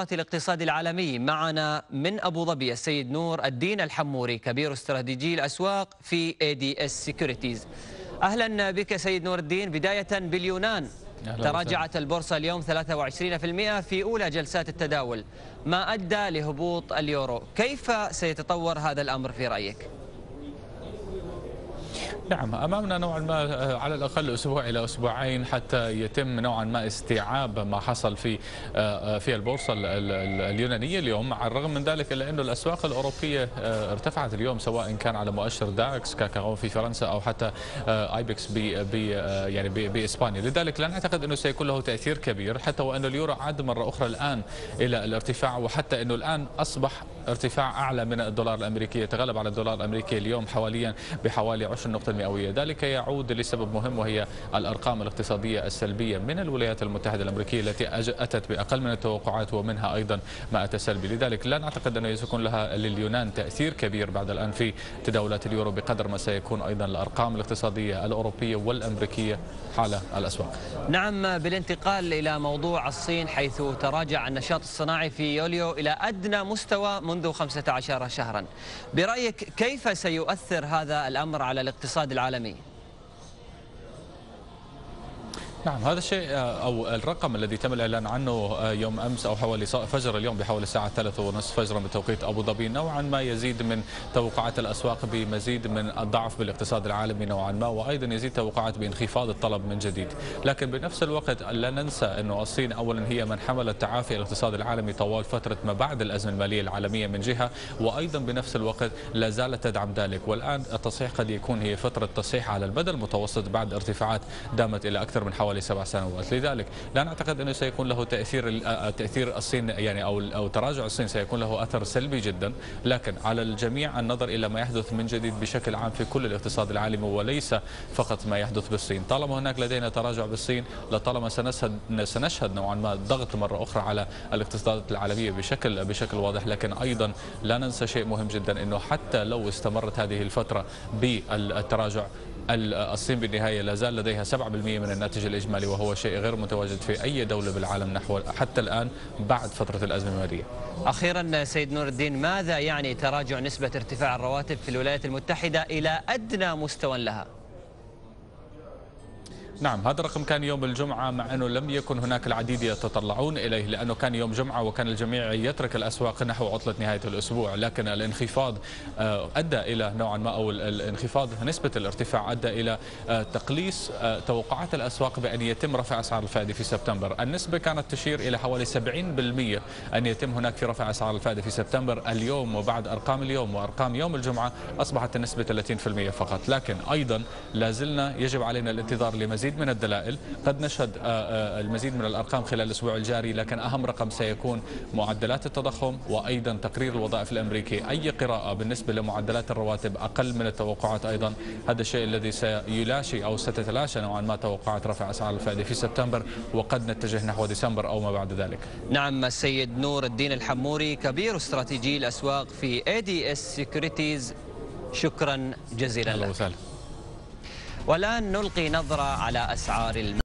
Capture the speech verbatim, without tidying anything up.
الاقتصاد العالمي. معنا من أبو ظبي السيد نور الدين الحموري كبير استراتيجي الأسواق في إيه دي إس Securities. أهلا بك سيد نور الدين. بداية باليونان، تراجعت البورصة اليوم ثلاثة وعشرين بالمئة في أولى جلسات التداول، ما أدى لهبوط اليورو. كيف سيتطور هذا الأمر في رأيك؟ نعم، أمامنا نوعا ما على الأقل أسبوع إلى أسبوعين حتى يتم نوعا ما استيعاب ما حصل في في البورصة اليونانية اليوم. مع الرغم من ذلك إلا أنه الأسواق الأوروبية ارتفعت اليوم، سواء كان على مؤشر داكس كاكاو في فرنسا أو حتى ايبكس بي يعني بإسبانيا. لذلك لا نعتقد أنه سيكون له تأثير كبير، حتى وأن اليورو عاد مرة أخرى الآن إلى الارتفاع، وحتى أنه الآن أصبح ارتفاع أعلى من الدولار الأمريكي، يتغلب على الدولار الأمريكي اليوم حواليا بحوالي عشر نقطة مئوية. ذلك يعود لسبب مهم، وهي الأرقام الاقتصادية السلبية من الولايات المتحدة الأمريكية التي أتت بأقل من التوقعات، ومنها أيضا ما أتى سلبي. لذلك لا نعتقد أنه سيكون لها لليونان تأثير كبير بعد الآن في تداولات اليورو، بقدر ما سيكون أيضا الأرقام الاقتصادية الأوروبية والأمريكية حال الأسواق. نعم، بالانتقال إلى موضوع الصين، حيث تراجع النشاط الصناعي في يوليو إلى أدنى مستوى منذ خمسة عشر شهرا. برأيك كيف سيؤثر هذا الأمر على الاقتصاد العالمي؟ نعم، هذا الشيء أو الرقم الذي تم الإعلان عنه يوم أمس أو حوالي فجر اليوم بحوالي الساعة ثلاثة ونصف فجرا بتوقيت أبو ظبي نوعا ما يزيد من توقعات الأسواق بمزيد من الضعف بالاقتصاد العالمي نوعا ما، وأيضا يزيد توقعات بانخفاض الطلب من جديد. لكن بنفس الوقت لا ننسى أنه الصين أولا هي من حملت تعافي الاقتصاد العالمي طوال فترة ما بعد الأزمة المالية العالمية من جهة، وأيضا بنفس الوقت لا زالت تدعم ذلك. والآن التصحيح قد يكون هي فترة تصحيح على المدى المتوسط بعد ارتفاعات دامت إلى أكثر من حوالي سبع سنوات. لذلك لا نعتقد أنه سيكون له تأثير تأثير الصين يعني أو أو تراجع الصين سيكون له أثر سلبي جدا، لكن على الجميع النظر إلى ما يحدث من جديد بشكل عام في كل الاقتصاد العالمي، وليس فقط ما يحدث بالصين. طالما هناك لدينا تراجع بالصين، لطالما سنشهد سنشهد نوعا ما ضغط مرة أخرى على الاقتصادات العالمية بشكل بشكل واضح. لكن أيضا لا ننسى شيء مهم جدا، أنه حتى لو استمرت هذه الفترة بالتراجع، الصين بالنهاية لا زال لديها سبعة بالمئة من الناتج الإجمالي، وهو شيء غير متواجد في أي دولة بالعالم نحو حتى الآن بعد فترة الأزمة المالية. أخيرا سيد نور الدين، ماذا يعني تراجع نسبة ارتفاع الرواتب في الولايات المتحدة إلى أدنى مستوى لها؟ نعم، هذا الرقم كان يوم الجمعة، مع أنه لم يكن هناك العديد يتطلعون إليه، لأنه كان يوم جمعة وكان الجميع يترك الأسواق نحو عطلة نهاية الأسبوع. لكن الانخفاض أدى إلى نوعا ما أو الانخفاض نسبة الارتفاع أدى إلى تقليص توقعات الأسواق بأن يتم رفع أسعار الفائدة في سبتمبر. النسبة كانت تشير إلى حوالي سبعين بالمئة أن يتم هناك في رفع أسعار الفائدة في سبتمبر. اليوم وبعد أرقام اليوم وأرقام يوم الجمعة أصبحت النسبة ثلاثين بالمئة فقط. لكن أيضا لا زلنا يجب علينا الانتظار لمزيد من الدلائل. قد نشهد المزيد من الأرقام خلال الأسبوع الجاري، لكن أهم رقم سيكون معدلات التضخم وأيضا تقرير الوظائف الأمريكي. أي قراءة بالنسبة لمعدلات الرواتب أقل من التوقعات أيضا، هذا الشيء الذي سيلاشي أو ستتلاشى نوعا ما توقعات رفع أسعار الفائدة في سبتمبر، وقد نتجه نحو ديسمبر أو ما بعد ذلك. نعم، السيد نور الدين الحموري كبير استراتيجي الأسواق في إيه دي إس Securities، شكرا جزيلا لك. وسهلا. والآن نلقي نظرة على أسعار المال.